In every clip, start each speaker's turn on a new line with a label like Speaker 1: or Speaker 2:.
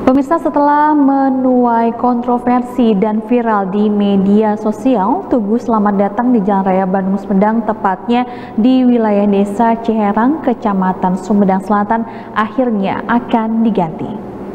Speaker 1: Pemirsa, setelah menuai kontroversi dan viral di media sosial, Tugu Selamat Datang di Jalan Raya Bandung Sumedang, tepatnya di wilayah Desa Ciherang, Kecamatan Sumedang Selatan, akhirnya akan diganti.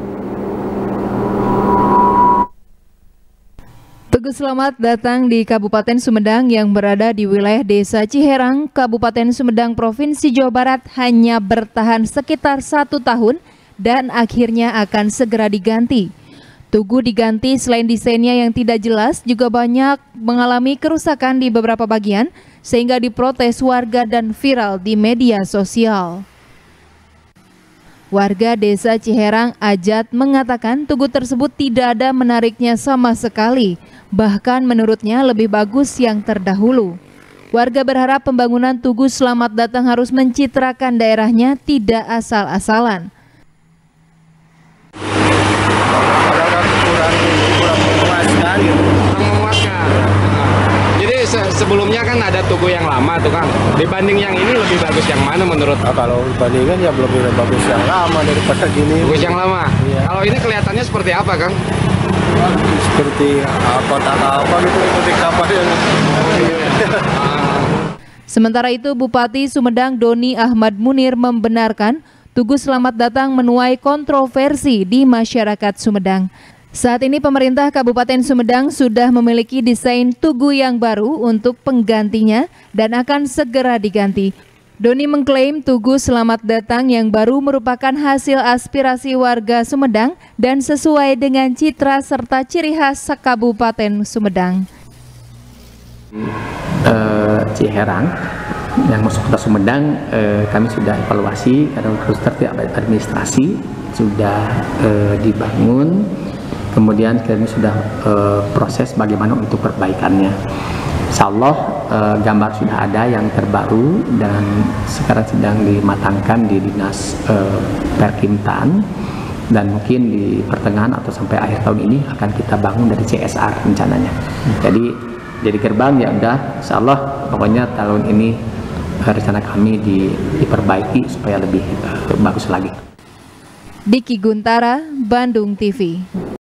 Speaker 2: Tugu Selamat Datang di Kabupaten Sumedang yang berada di wilayah Desa Ciherang, Kabupaten Sumedang, Provinsi Jawa Barat hanya bertahan sekitar 1 tahun dan akhirnya akan segera diganti. Tugu diganti selain desainnya yang tidak jelas, juga banyak mengalami kerusakan di beberapa bagian sehingga diprotes warga dan viral di media sosial. Warga Desa Ciherang Ajat mengatakan tugu tersebut tidak ada menariknya sama sekali, bahkan menurutnya lebih bagus yang terdahulu. Warga berharap pembangunan Tugu Selamat Datang harus mencitrakan daerahnya, tidak asal-asalan.
Speaker 3: Sebelumnya kan ada Tugu yang lama tuh Kang. Dibanding yang ini lebih bagus yang mana menurut?
Speaker 4: Kalau dibandingkan ya lebih bagus yang lama daripada gini.
Speaker 3: Bagus yang lama.
Speaker 4: Iya.
Speaker 3: Kalau ini kelihatannya seperti apa Kang?
Speaker 4: Seperti apa gitu, seperti kapal yang.
Speaker 2: Sementara itu Bupati Sumedang Doni Ahmad Munir membenarkan Tugu Selamat Datang menuai kontroversi di masyarakat Sumedang. Saat ini pemerintah Kabupaten Sumedang sudah memiliki desain tugu yang baru untuk penggantinya dan akan segera diganti. Doni mengklaim Tugu Selamat Datang yang baru merupakan hasil aspirasi warga Sumedang dan sesuai dengan citra serta ciri khas Kabupaten Sumedang.
Speaker 5: Ciherang yang masuk kota Sumedang, kami sudah evaluasi karena harus tertib administrasi sudah dibangun. Kemudian kami sudah proses bagaimana untuk perbaikannya. Insya Allah gambar sudah ada yang terbaru dan sekarang sedang dimatangkan di Dinas Perkintan, dan mungkin di pertengahan atau sampai akhir tahun ini akan kita bangun dari CSR rencananya. Jadi gerbang ya udah, Insya Allah pokoknya tahun ini rencana kami diperbaiki supaya lebih bagus lagi.
Speaker 2: Diki Guntara, Bandung TV.